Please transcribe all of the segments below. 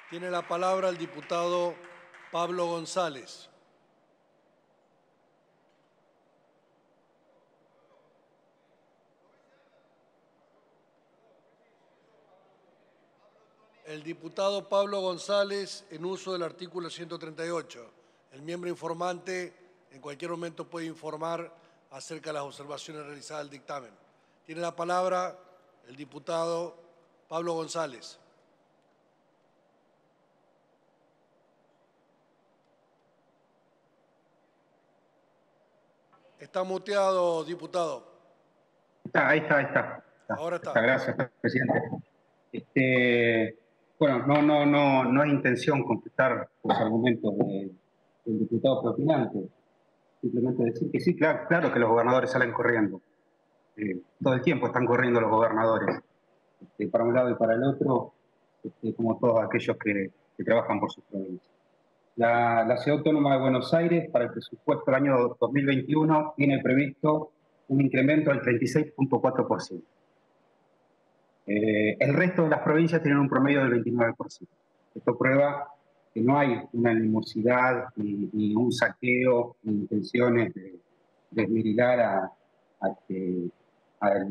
Tiene la palabra el diputado Pablo González. El diputado Pablo González, en uso del artículo 138. El miembro informante en cualquier momento puede informar acerca de las observaciones realizadas al dictamen. Tiene la palabra el diputado Pablo González. Está muteado, diputado. Ahí está. Ahora está. Gracias, presidente. Bueno, no es intención contestar los argumentos del diputado propinante. Simplemente decir que sí, claro que los gobernadores salen corriendo. Todo el tiempo están corriendo los gobernadores, para un lado y para el otro, como todos aquellos que trabajan por sus provincias. La Ciudad Autónoma de Buenos Aires, para el presupuesto del año 2021, tiene previsto un incremento del 36.4%. El resto de las provincias tienen un promedio del 29%. Esto prueba que no hay una animosidad ni un saqueo ni intenciones de desmirilar al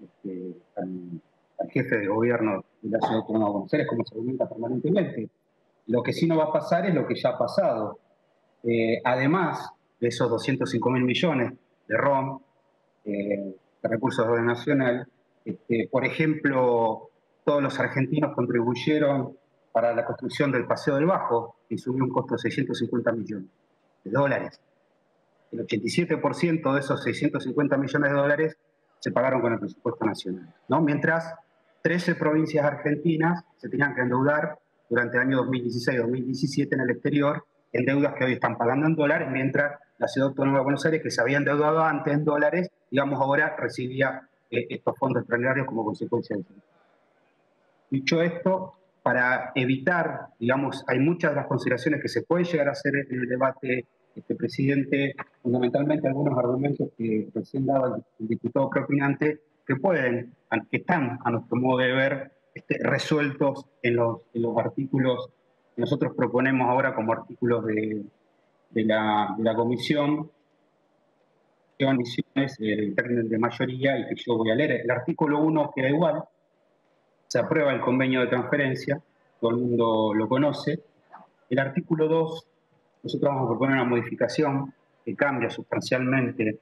jefe de gobierno de la Ciudad Autónoma de Buenos Aires, como se argumenta permanentemente. Lo que sí no va a pasar es lo que ya ha pasado. Además de esos 205.000 millones de ROM, de recursos de orden nacional, por ejemplo, todos los argentinos contribuyeron para la construcción del Paseo del Bajo, que subió un costo de 650 millones de dólares. El 87% de esos 650 millones de dólares se pagaron con el presupuesto nacional, ¿no? Mientras 13 provincias argentinas se tenían que endeudar durante el año 2016-2017 en el exterior, en deudas que hoy están pagando en dólares, mientras la Ciudad Autónoma de Buenos Aires, que se había endeudado antes en dólares, digamos, ahora recibía estos fondos extraordinarios como consecuencia de eso. Dicho esto, para evitar, digamos, hay muchas de las consideraciones que se pueden llegar a hacer en el debate, presidente, fundamentalmente algunos argumentos que recién daba el diputado propinante, que están, a nuestro modo de ver, resueltos en los artículos que nosotros proponemos ahora como artículos de la comisión, que van misiones del término de mayoría y que yo voy a leer. El artículo 1 queda igual, se aprueba el convenio de transferencia, todo el mundo lo conoce. El artículo 2, nosotros vamos a proponer una modificación que cambia sustancialmente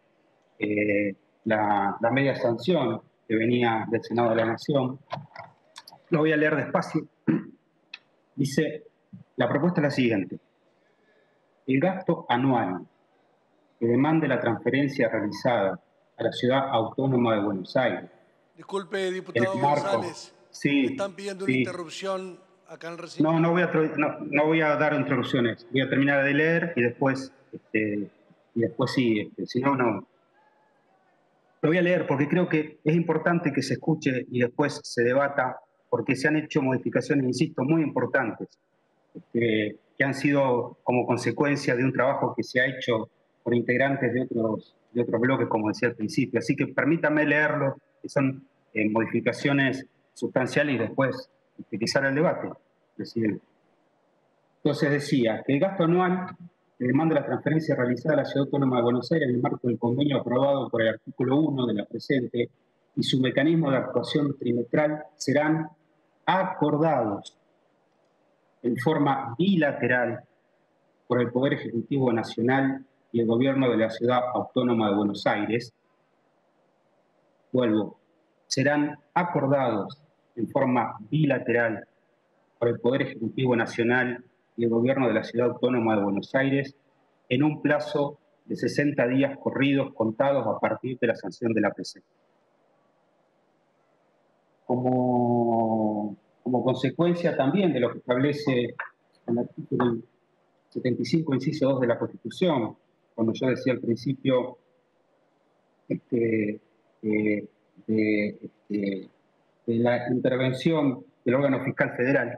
la media sanción que venía del Senado de la Nación. Lo voy a leer despacio. Dice, la propuesta es la siguiente. El gasto anual que demande la transferencia realizada a la Ciudad Autónoma de Buenos Aires. Disculpe, diputado González. Sí, me están pidiendo una interrupción acá en el recinto. No voy a dar interrupciones. Voy a terminar de leer y después sí, si no. Lo voy a leer porque creo que es importante que se escuche y después se debata, porque se han hecho modificaciones, insisto, muy importantes, que han sido como consecuencia de un trabajo que se ha hecho por integrantes de otros bloques, como decía al principio. Así que permítame leerlo, que son modificaciones sustanciales y después utilizar el debate, presidente. Entonces decía que el gasto anual que demanda la transferencia realizada a la Ciudad Autónoma de Buenos Aires en el marco del convenio aprobado por el artículo 1 de la presente y su mecanismo de actuación trimestral serán acordados en forma bilateral por el Poder Ejecutivo Nacional y el Gobierno de la Ciudad Autónoma de Buenos Aires. Vuelvo, serán acordados en forma bilateral por el Poder Ejecutivo Nacional y el Gobierno de la Ciudad Autónoma de Buenos Aires en un plazo de 60 días corridos contados a partir de la sanción de la presente. Como consecuencia también de lo que establece el artículo 75, inciso 2 de la Constitución, cuando yo decía al principio de la intervención del órgano fiscal federal,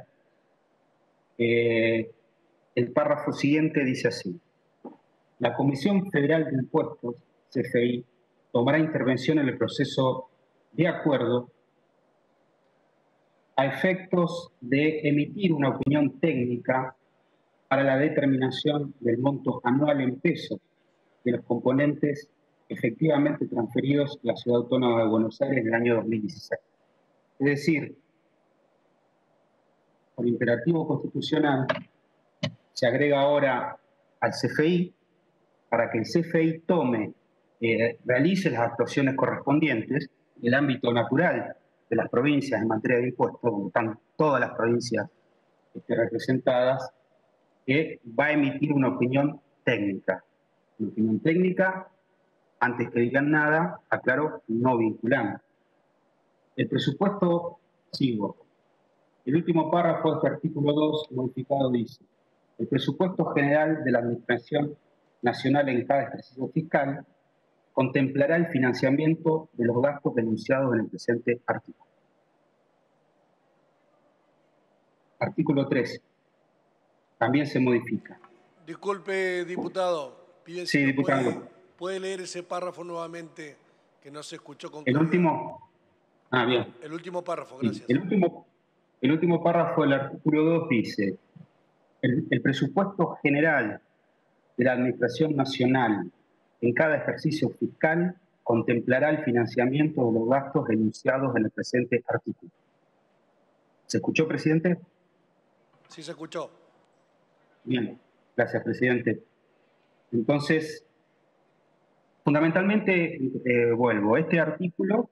el párrafo siguiente dice así: la Comisión Federal de Impuestos, CFI, tomará intervención en el proceso de acuerdo a efectos de emitir una opinión técnica para la determinación del monto anual en pesos de los componentes efectivamente transferidos a la Ciudad Autónoma de Buenos Aires en el año 2016. Es decir, por imperativo constitucional, se agrega ahora al CFI para que el CFI realice las actuaciones correspondientes en el ámbito natural de las provincias en materia de impuestos, donde están todas las provincias representadas, que va a emitir una opinión técnica. Una opinión técnica, antes que digan nada, aclaro, no vinculante. El presupuesto, sigo. El último párrafo de este artículo 2 modificado dice: el presupuesto general de la Administración Nacional en cada ejercicio fiscal contemplará el financiamiento de los gastos denunciados en el presente artículo. Artículo 13. También se modifica. Disculpe, diputado. Pide Sí, si diputado. puede leer ese párrafo nuevamente, que no se escuchó con El claridad. último. Ah, bien. El último párrafo, gracias. Sí, el último párrafo del artículo 2 dice: el presupuesto general de la Administración Nacional en cada ejercicio fiscal contemplará el financiamiento de los gastos denunciados en el presente artículo. ¿Se escuchó, presidente? Sí, se escuchó. Bien, gracias, presidente. Entonces, fundamentalmente, vuelvo, este artículo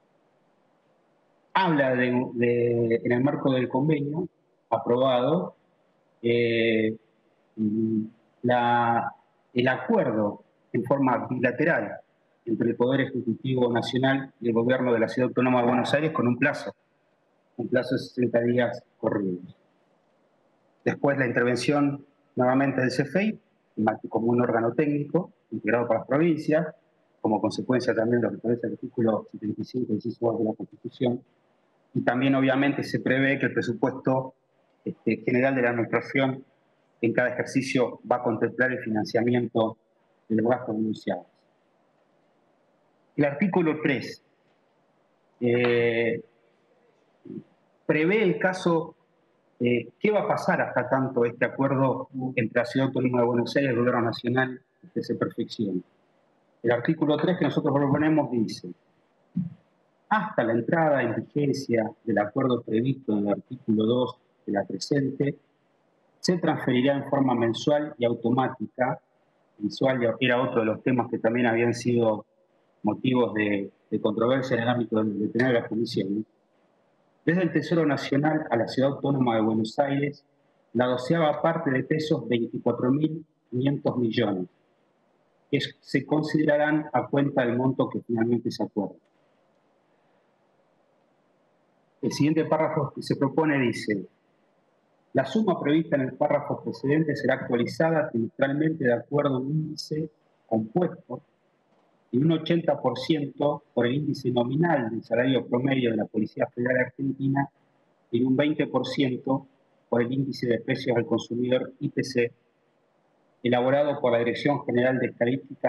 habla en el marco del convenio aprobado, el acuerdo en forma bilateral entre el Poder Ejecutivo Nacional y el Gobierno de la Ciudad Autónoma de Buenos Aires con un plazo de 60 días corridos. Después la intervención nuevamente del CFEI, como un órgano técnico integrado por las provincias, como consecuencia también de lo que establece el artículo 75 inciso de la Constitución, y también obviamente se prevé que el presupuesto general de la Administración en cada ejercicio va a contemplar el financiamiento de los gastos denunciados. El artículo 3 prevé el caso, ¿qué va a pasar hasta tanto este acuerdo entre la Ciudad Autónoma de Buenos Aires y el Gobierno Nacional que se perfeccione? El artículo 3 que nosotros proponemos dice: hasta la entrada en vigencia del acuerdo previsto en el artículo 2 de la presente, se transferirá en forma mensual y automática. Mensual era otro de los temas que también habían sido motivos de controversia en el ámbito de tener la comisión. Desde el Tesoro Nacional a la Ciudad Autónoma de Buenos Aires, la 12ª parte de pesos 24.500 millones, que se considerarán a cuenta del monto que finalmente se acuerda. El siguiente párrafo que se propone dice: la suma prevista en el párrafo precedente será actualizada trimestralmente de acuerdo a un índice compuesto y un 80% por el índice nominal del salario promedio de la Policía Federal Argentina y un 20% por el índice de precios al consumidor IPC, elaborado por la Dirección General de Estadística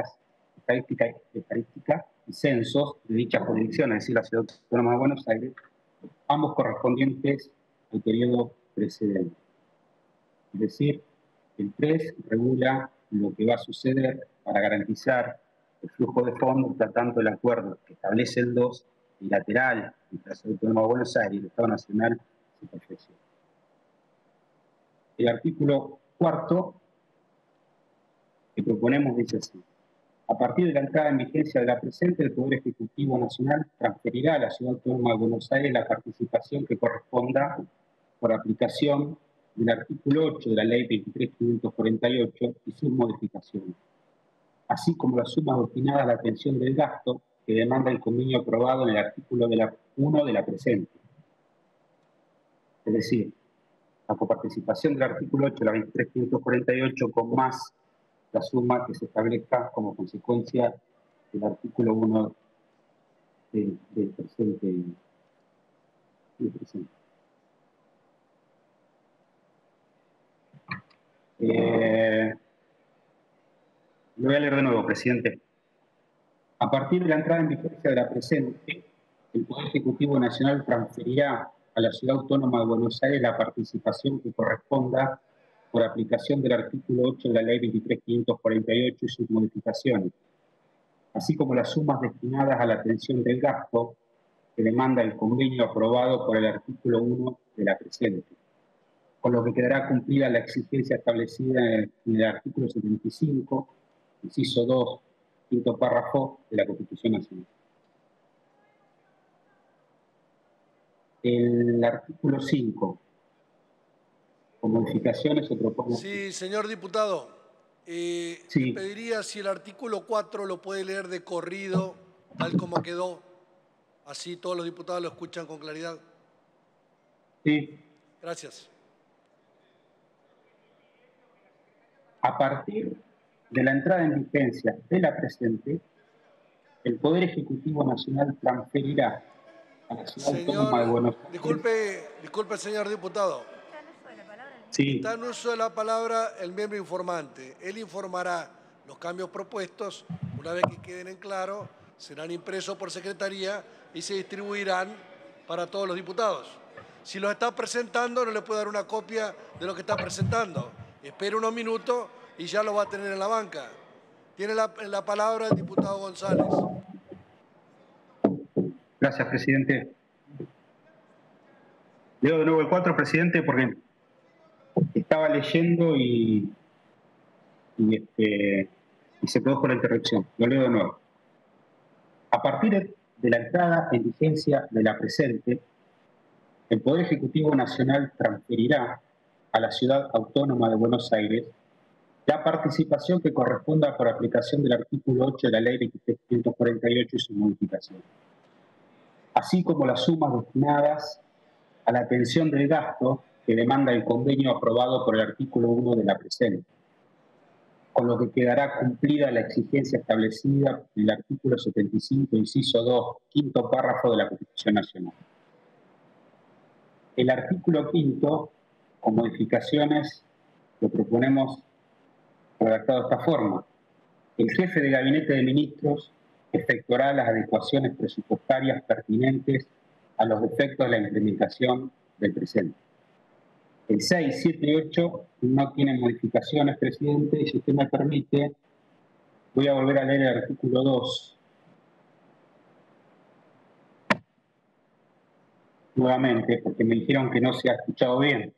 y Censos de dicha jurisdicción, es decir, la Ciudad Autónoma de Buenos Aires, ambos correspondientes al periodo precedente. Es decir, el 3 regula lo que va a suceder para garantizar el flujo de fondos, tratando el acuerdo que establece el 2, bilateral entre la Ciudad Autónoma de Buenos Aires y el Estado Nacional, se perfecciona. El artículo 4 que proponemos dice así: a partir de la entrada en vigencia de la presente, el Poder Ejecutivo Nacional transferirá a la Ciudad Autónoma de Buenos Aires la participación que corresponda por aplicación del artículo 8 de la Ley 23.548 y sus modificaciones, así como las sumas destinadas a la atención del gasto que demanda el convenio aprobado en el artículo 1 de la presente. Es decir, la coparticipación del artículo 8 de la 23.548 con más la suma que se establezca como consecuencia del artículo 1 del presente. Lo voy a leer de nuevo, presidente. A partir de la entrada en vigencia de la presente, el Poder Ejecutivo Nacional transferirá a la Ciudad Autónoma de Buenos Aires la participación que corresponda por aplicación del artículo 8 de la Ley 23.548 y sus modificaciones, así como las sumas destinadas a la atención del gasto que demanda el convenio aprobado por el artículo 1 de la presente, con lo que quedará cumplida la exigencia establecida en el artículo 75, inciso 2, quinto párrafo de la Constitución Nacional. El artículo 5, con modificaciones, se propone... Sí, señor diputado. Le pediría si el artículo 4 lo puede leer de corrido, tal como quedó. Así todos los diputados lo escuchan con claridad. Sí. Gracias. A partir de la entrada en vigencia de la presente, el Poder Ejecutivo Nacional transferirá a la Ciudad Autónoma de Buenos Aires... Disculpe, señor diputado. Sí. Está en uso de la palabra el miembro informante. Él informará los cambios propuestos. Una vez que queden en claro, serán impresos por secretaría y se distribuirán para todos los diputados. Si los está presentando, no le puedo dar una copia de lo que está presentando. Espere unos minutos y ya lo va a tener en la banca. Tiene la palabra el diputado González. Gracias, presidente. Leo de nuevo el 4, presidente, porque estaba leyendo y se produjo la interrupción. Lo leo de nuevo. A partir de la entrada en vigencia de la presente, el Poder Ejecutivo Nacional transferirá a la Ciudad Autónoma de Buenos Aires la participación que corresponda por aplicación del artículo 8 de la Ley 23.548 y su modificación, así como las sumas destinadas a la atención del gasto que demanda el convenio aprobado por el artículo 1 de la presente, con lo que quedará cumplida la exigencia establecida en el artículo 75, inciso 2, quinto párrafo de la Constitución Nacional. El artículo 5, con modificaciones, lo proponemos redactado de esta forma. El jefe de gabinete de ministros efectuará las adecuaciones presupuestarias pertinentes a los efectos de la implementación del presente. El 6, 7 y 8 no tienen modificaciones, presidente, y si usted me permite, voy a volver a leer el artículo 2. Nuevamente, porque me dijeron que no se ha escuchado bien.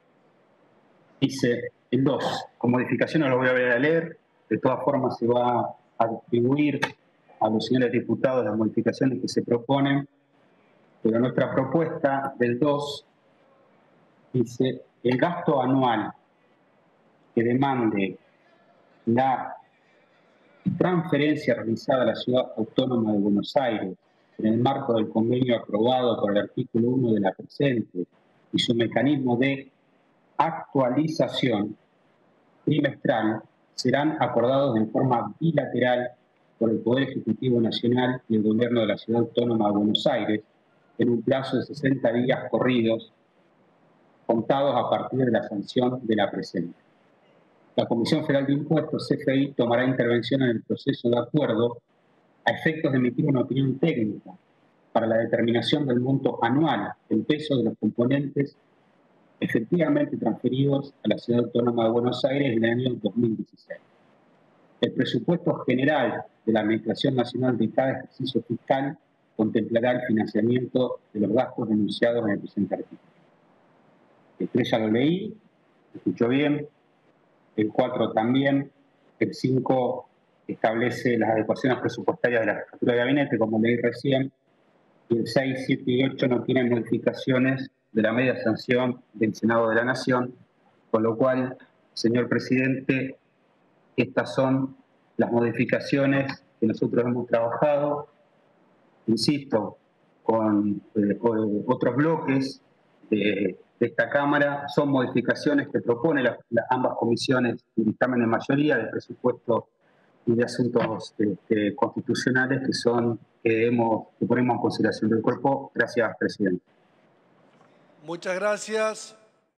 Dice el 2, con modificaciones lo voy a volver a leer, de todas formas se va a distribuir a los señores diputados las modificaciones que se proponen, pero nuestra propuesta del 2 dice: el gasto anual que demande la transferencia realizada a la Ciudad Autónoma de Buenos Aires en el marco del convenio aprobado por el artículo 1 de la presente y su mecanismo de actualización trimestral serán acordados en forma bilateral por el Poder Ejecutivo Nacional y el Gobierno de la Ciudad Autónoma de Buenos Aires en un plazo de 60 días corridos, contados a partir de la sanción de la presente. La Comisión Federal de Impuestos, CFI, tomará intervención en el proceso de acuerdo a efectos de emitir una opinión técnica para la determinación del monto anual en pesos de los componentes efectivamente transferidos a la Ciudad Autónoma de Buenos Aires en el año 2016. El presupuesto general de la Administración Nacional de cada ejercicio fiscal contemplará el financiamiento de los gastos denunciados en el presente artículo. El 3 ya lo leí, escuchó bien, el 4 también, el 5 establece las adecuaciones presupuestarias de la jefatura de gabinete, como leí recién, y el 6, 7 y 8 no tienen modificaciones de la media sanción del Senado de la Nación, con lo cual, señor presidente, estas son las modificaciones que nosotros hemos trabajado, insisto, con otros bloques de esta Cámara. Son modificaciones que proponen ambas comisiones de dictamen de mayoría de presupuesto y de asuntos constitucionales que ponemos en consideración del cuerpo. Gracias, presidente. Muchas gracias.